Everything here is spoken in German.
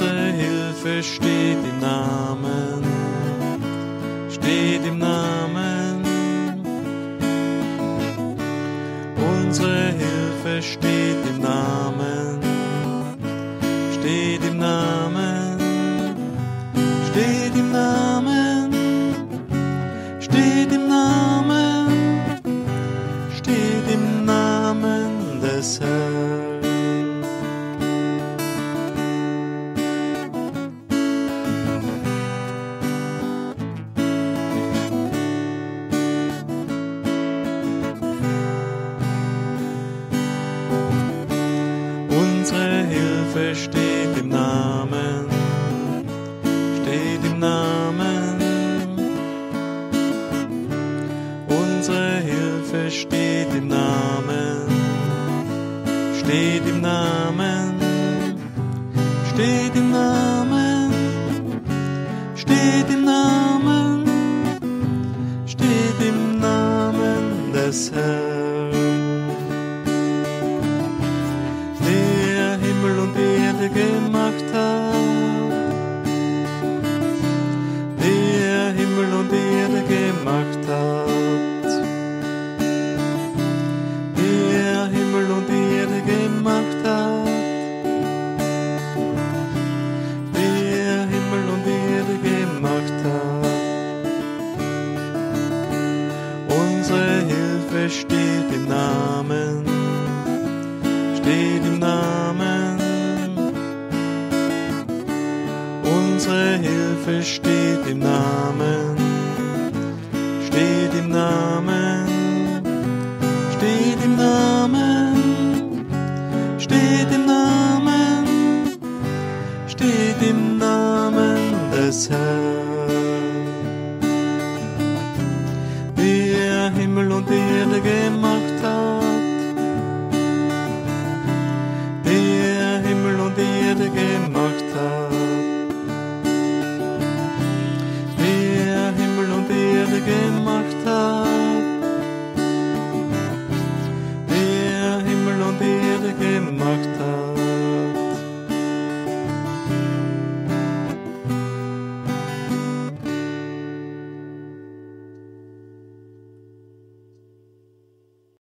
Unsere Hilfe steht im Namen, steht im Namen. Unsere Hilfe steht im Namen, steht im Namen, steht im Namen, steht im Namen, steht im Namen des Herrn. Unsere Hilfe steht im Namen, steht im Namen. Unsere Hilfe steht im Namen, steht im Namen, steht im Namen, steht im Namen, steht im Namen des Herrn. Der Himmel und Erde gemacht hat, der Himmel und Erde gemacht hat, der Himmel und Erde gemacht hat, der Himmel und Erde gemacht hat. Unsere Hilfe steht im Namen, steht im Namen. Unsere Hilfe steht im Namen, steht im Namen, steht im Namen, steht im Namen, steht im Namen des Herrn. Der Himmel und Erde gemacht